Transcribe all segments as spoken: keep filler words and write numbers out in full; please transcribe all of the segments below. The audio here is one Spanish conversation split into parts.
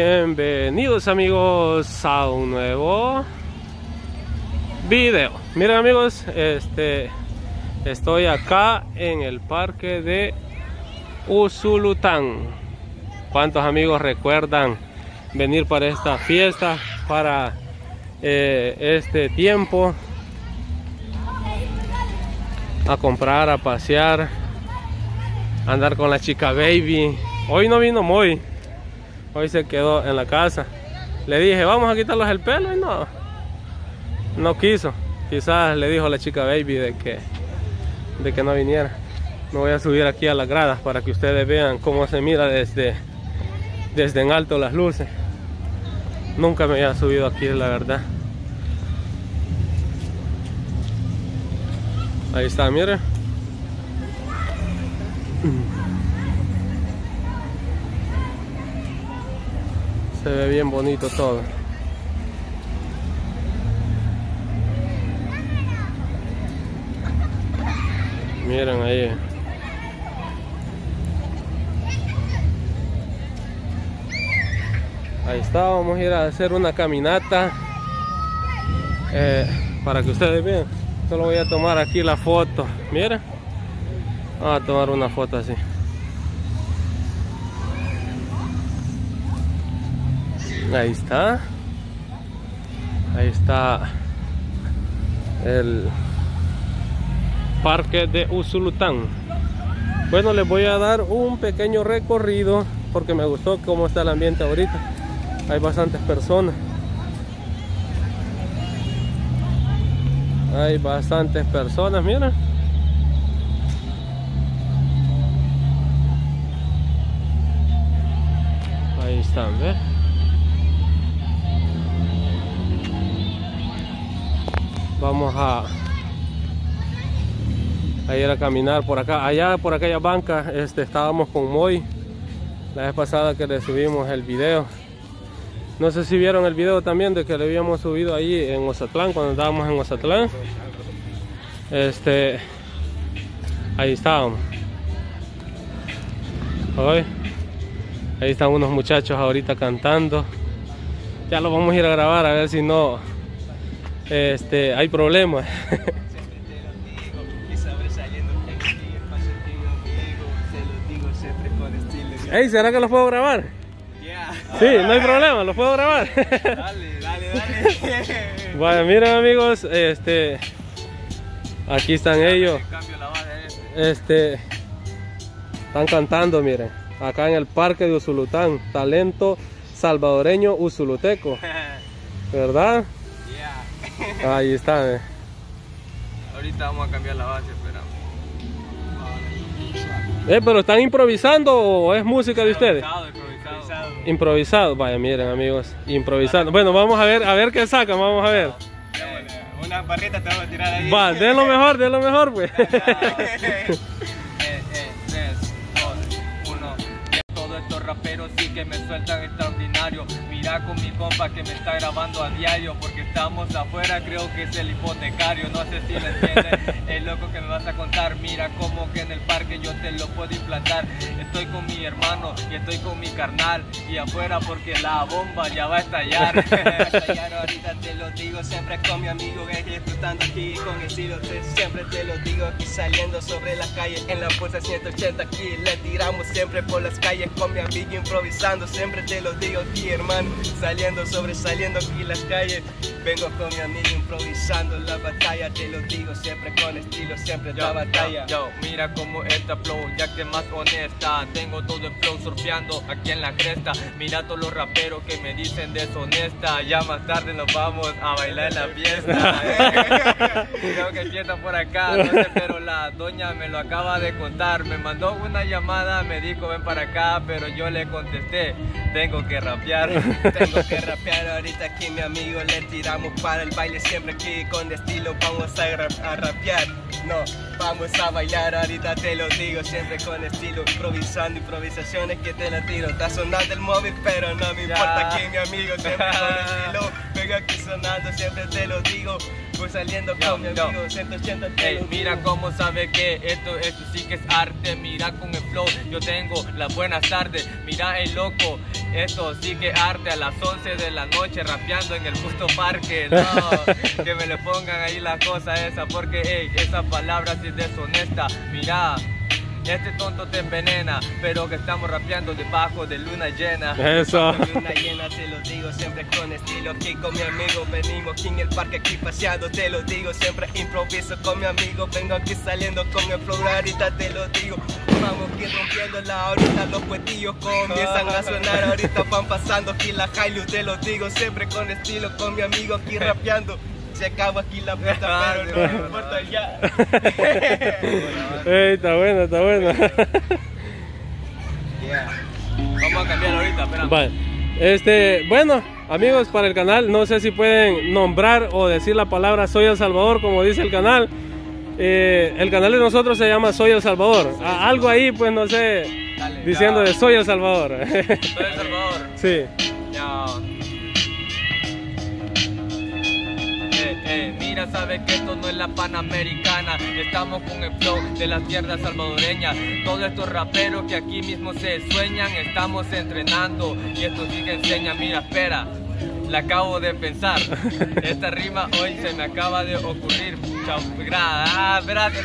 Bienvenidos amigos a un nuevo video. Miren amigos, este estoy acá en el parque de Usulután. ¿Cuántos amigos recuerdan venir para esta fiesta, para eh, este tiempo, a comprar, a pasear, a andar con la chica baby? Hoy no vino Moy, hoy se quedó en la casa. Le dije, vamos a quitarles el pelo y no, no quiso. Quizás le dijo a la chica baby de que, de que no viniera. Me voy a subir aquí a las gradas para que ustedes vean cómo se mira desde, desde en alto las luces. Nunca me había subido aquí, la verdad. Ahí está, miren. Se ve bien bonito todo. Miren ahí. Ahí está, vamos a ir a hacer una caminata eh, para que ustedes vean. Solo voy a tomar aquí la foto. Miren, vamos a tomar una foto así. Ahí está. Ahí está el parque de Usulután. Bueno, les voy a dar un pequeño recorrido porque me gustó cómo está el ambiente ahorita. Hay bastantes personas. Hay bastantes personas, miren. Ahí están, ¿ves? Vamos a, a ir a caminar por acá. Allá por aquella banca este, estábamos con Moy la vez pasada que le subimos el video. No sé si vieron el video también de que le habíamos subido ahí en Ozatlán, cuando estábamos en Ozatlán. Este, ahí estábamos. Hoy, ahí están unos muchachos ahorita cantando. Ya lo vamos a ir a grabar a ver si no este, hay problemas. Hey, ¿será que los puedo grabar? Sí, no hay problema, lo puedo grabar. Dale, dale, dale. Bueno, miren amigos, este, aquí están ellos. Este, están cantando, miren, acá en el parque de Usulután, talento salvadoreño usuluteco, ¿verdad? Yeah. Ahí está. Eh. Ahorita vamos a cambiar la base, pero. Eh, pero ¿están improvisando o es música de ustedes? Improvisado, improvisado. Improvisado, vaya, miren amigos, improvisando. Bueno, vamos a ver, a ver qué sacan, vamos a ver. Eh, una barrita te vamos a tirar ahí. Va, de lo mejor, de lo mejor, pues. eh, eh, tres, dos, uno. Todos estos raperos sí que me sueltan extraordinario. Mira con mi compa que me está grabando a diario, porque estamos afuera, creo que es el hipotecario. No sé si lo entiendes, el loco que me vas a contar. Mira como que en el parque yo te lo puedo implantar. Estoy con mi hermano y estoy con mi carnal, y afuera porque la bomba ya va a estallar. estallar ahorita te lo digo, siempre con mi amigo disfrutando aquí con el estilo. Siempre te lo digo, aquí saliendo sobre las calles en la fuerza ciento ochenta, aquí le tiramos siempre por las calles con mi amigo improvisando. Siempre te lo digo aquí, hermano, saliendo, sobresaliendo aquí las calles. Vengo con mi amigo improvisando la batalla, te lo digo, siempre con estilo, siempre yo, la batalla. Yo, yo, mira como esta flow, ya que más honesta. Tengo todo el flow surfeando aquí en la cresta. Mira todos los raperos que me dicen deshonesta. Ya más tarde nos vamos a bailar en la fiesta. eh. Creo que fiesta por acá, no sé, pero la doña me lo acaba de contar. Me mandó una llamada, me dijo ven para acá, pero yo le contesté, tengo que rapear. Tengo que rapear ahorita aquí mi amigo, le tiramos para el baile siempre aquí con estilo. Vamos a, rap a rapear, no, vamos a bailar ahorita te lo digo, siempre con estilo, improvisando, improvisaciones que te la tiro. Está sonando el móvil pero no me importa aquí mi amigo, siempre con estilo. vengo aquí sonando, siempre te lo digo. Voy saliendo con yo, mi amigo, yo. ciento ochenta te hey, lo mira digo. Cómo sabe que esto, esto sí que es arte. Mira con el flow, yo tengo las buenas tardes. Mira el loco, esto sí que es arte. A las once de la noche rapeando en el justo parque. No, que me le pongan ahí las cosas esas, porque hey, esa palabra sí es deshonesta. Mira, este tonto te envenena, pero que estamos rapeando debajo de luna llena. Eso. Luna llena, te lo digo, siempre con estilo. Aquí con mi amigo, venimos aquí en el parque, aquí paseando, te lo digo. Siempre improviso con mi amigo, vengo aquí saliendo con el flow, ahorita te lo digo. Vamos aquí rompiéndola, ahorita los cuetillos comienzan a sonar. Ahorita van pasando aquí la Hilux, te lo digo. Siempre con estilo, con mi amigo aquí rapeando. Se acaba aquí la puerta, pero no importa ya. Ey, está bueno, está bueno. Yeah. Vamos a cambiar ahorita, espérame. Vale. Este, bueno, amigos, para el canal, no sé si pueden nombrar o decir la palabra Soy El Salvador, como dice el canal. Eh, el canal de nosotros se llama Soy El Salvador. Soy ah, algo ahí, pues no sé, dale, diciendo ya. De Soy El Salvador. Soy El Salvador. Sí. Ya. Eh, eh, mira, sabe que esto no es la Panamericana. Estamos con el flow de las tierras salvadoreñas. Todos estos raperos que aquí mismo se sueñan, estamos entrenando y esto sí que enseña. Mira, espera, la acabo de pensar. Esta rima hoy se me acaba de ocurrir. Chao, ah, espérate,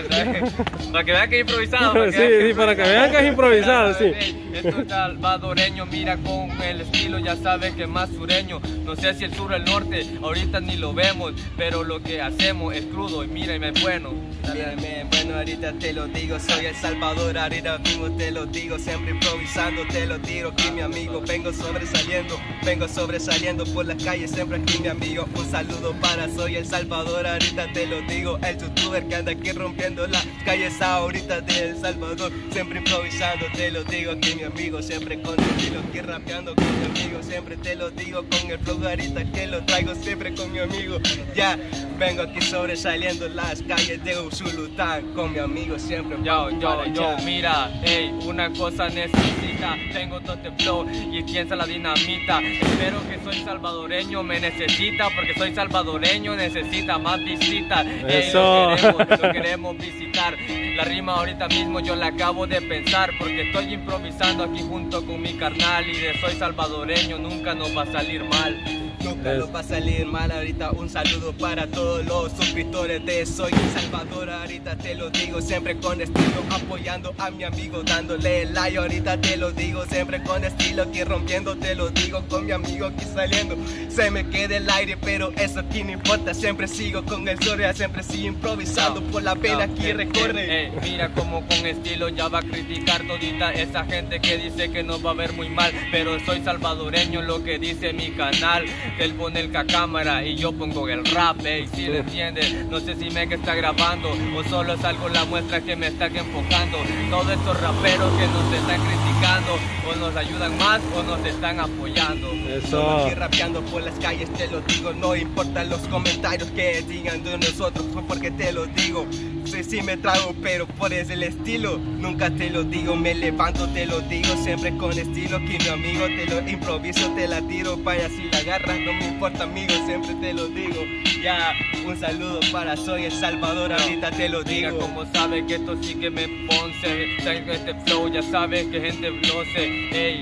no, para que vean que es improvisado. Para que sí, vean sí, para que vean que es improvisado, sí. Esto es salvadoreño, mira con el estilo, ya sabes que es más sureño. No sé si el sur o el norte, ahorita ni lo vemos, pero lo que hacemos es crudo y mírame bueno. Mírame bueno, ahorita te lo digo, soy El Salvador, ahorita mismo te lo digo, siempre improvisando, te lo tiro aquí mi amigo, vengo sobresaliendo, vengo sobresaliendo por las calles, siempre aquí mi amigo. Un saludo para Soy El Salvador, ahorita te lo digo, el youtuber que anda aquí rompiendo las calles ahorita de El Salvador, siempre improvisando, te lo digo aquí mi amigo, siempre con el estilo, aquí rapeando con mi amigo, siempre te lo digo, con el flow ahorita que lo traigo siempre con mi amigo. Ya, vengo aquí sobresaliendo las calles de Usulután, con mi amigo siempre. Yo, yo, yo, mira, ey, una cosa necesita, tengo todo este flow y piensa la dinamita. Espero que soy salvadoreño, me necesita, porque soy salvadoreño, necesita más visitas. Ey, lo queremos, lo queremos visitar. La rima ahorita mismo yo la acabo de pensar, porque estoy improvisando aquí junto con mi carnal y de soy salvadoreño nunca nos va a salir mal. Nunca nos va a salir mal. Ahorita un saludo para todos los suscriptores de Soy El Salvador. Ahorita te lo digo, siempre con estilo, apoyando a mi amigo, dándole el like. Ahorita te lo digo, siempre con estilo, aquí rompiendo, te lo digo, con mi amigo aquí saliendo. Se me queda el aire, pero eso aquí no importa. Siempre sigo con el Soria, siempre sigo improvisando, por la pena aquí eh, recorre. Eh, eh, mira como con estilo ya va a criticar todita esa gente que dice que nos va a ver muy mal, pero soy salvadoreño, lo que dice mi canal. Él pone el cámara y yo pongo el rap, eh, y si le entiendes, no sé si me que está grabando o solo es algo la muestra que me está enfocando. Todos estos raperos que nos están criticando o nos ayudan más o nos están apoyando. Eso. Aquí rapeando por las calles, te lo digo, no importan los comentarios que digan de nosotros, porque te lo digo. Sí, sí me trago, pero por ese el estilo, nunca te lo digo, me levanto, te lo digo, siempre con estilo, aquí mi amigo, te lo improviso, te la tiro, vaya si la agarras, no me importa amigo, siempre te lo digo. Ya, un saludo para Soy El Salvador, ahorita te lo digo. Mira como sabe que esto sí que me ponce, traigo este flow, ya sabes que gente lo sé, ey.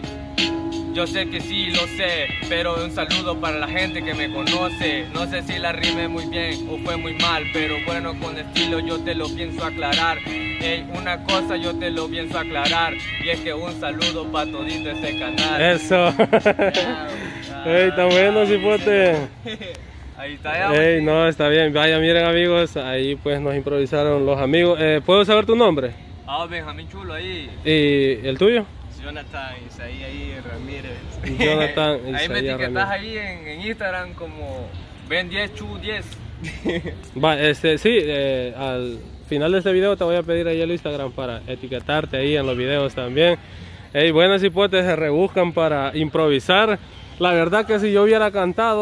Yo sé que sí, lo sé, pero un saludo para la gente que me conoce. No sé si la rime muy bien o fue muy mal, pero bueno, con estilo yo te lo pienso aclarar. Ey, una cosa yo te lo pienso aclarar, y es que un saludo para todito ese canal. Eso. Ey, está bueno, cipote. Ahí está ya. Ey, no, está bien. Vaya, miren amigos, ahí pues nos improvisaron los amigos. Eh, ¿Puedo saber tu nombre? Ah, Benjamín Chulo ahí. ¿Y el tuyo? Jonathan Isaí ahí Ramírez. Jonathan Isaí ahí me etiquetas Ramírez. ahí en, en Instagram como Ben diez Chu diez. Va, este, sí, eh, al final de este video te voy a pedir ahí el Instagram para etiquetarte ahí en los videos también. Hey, buenas hipotes se rebuscan para improvisar. La verdad que si yo hubiera cantado,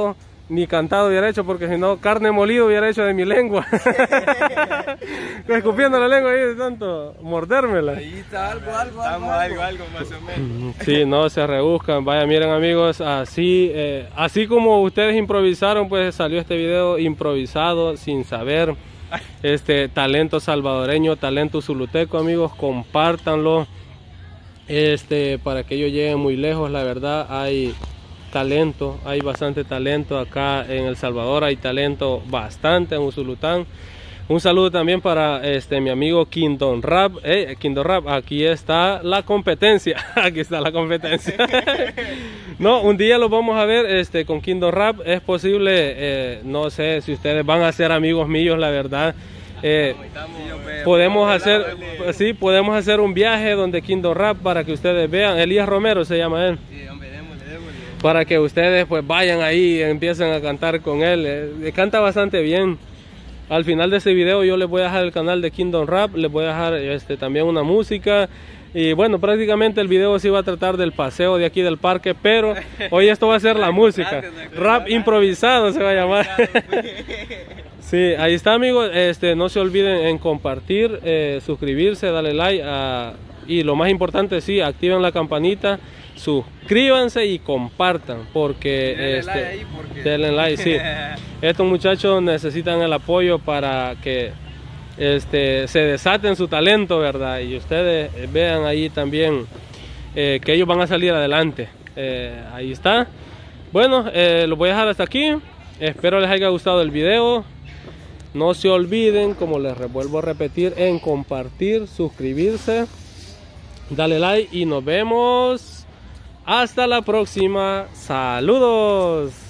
ni cantado hubiera hecho, porque si no, carne molida hubiera hecho de mi lengua. Escupiendo la lengua ahí de tanto mordérmela. Ahí está algo, algo, algo, algo, algo más o menos. Sí, no se rebuscan. Vaya, miren amigos, así, eh, así como ustedes improvisaron, pues salió este video improvisado, sin saber. Este talento salvadoreño, talento zuluteco, amigos, compártanlo. Este, para que ellos lleguen muy lejos, la verdad, hay talento, hay bastante talento acá en El Salvador, hay talento bastante en Usulután. Un saludo también para este mi amigo Kingdom Rap. Eh, Kingdom Rap, aquí está la competencia. Aquí está la competencia. No, un día lo vamos a ver este con Kingdom Rap. Es posible, eh, no sé si ustedes van a ser amigos míos, la verdad. Eh, podemos hacer, sí, podemos hacer un viaje donde Kingdom Rap para que ustedes vean. Elías Romero se llama él. Sí, hombre, démosle, démosle. Para que ustedes pues vayan ahí y empiecen a cantar con él. Eh, canta bastante bien. Al final de este video yo les voy a dejar el canal de Kingdom Rap, les voy a dejar este, también una música. Y bueno, prácticamente el video sí va a tratar del paseo de aquí del parque, pero hoy esto va a ser la música. Rap improvisado se va a llamar. Sí, ahí está amigos, este, no se olviden en compartir, eh, suscribirse, darle like a, y lo más importante, sí, activen la campanita, suscríbanse y compartan, porque denle este, like ahí porque... denle like, sí. Estos muchachos necesitan el apoyo para que este, se desaten su talento, ¿verdad? Y ustedes vean ahí también eh, que ellos van a salir adelante. Eh, ahí está. Bueno, eh, lo voy a dejar hasta aquí. Espero les haya gustado el video. No se olviden, como les vuelvo a repetir, en compartir, suscribirse, dale like y nos vemos hasta la próxima. Saludos.